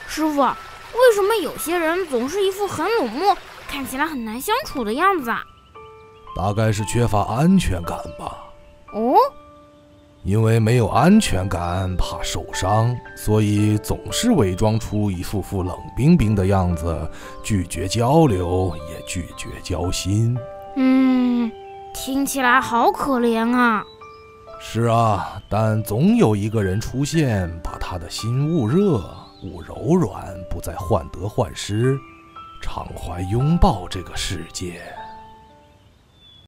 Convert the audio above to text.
师傅，为什么有些人总是一副很冷漠，看起来很难相处的样子啊？ 大概是缺乏安全感吧。 哦， 因为没有安全感，怕受伤，所以总是伪装出一副冷冰冰的样子，拒绝交流，也拒绝交心。 听起来好可怜啊。 是啊，但总有一个人出现，把他的心焐热，物柔软，不再患得患失，常怀拥抱这个世界。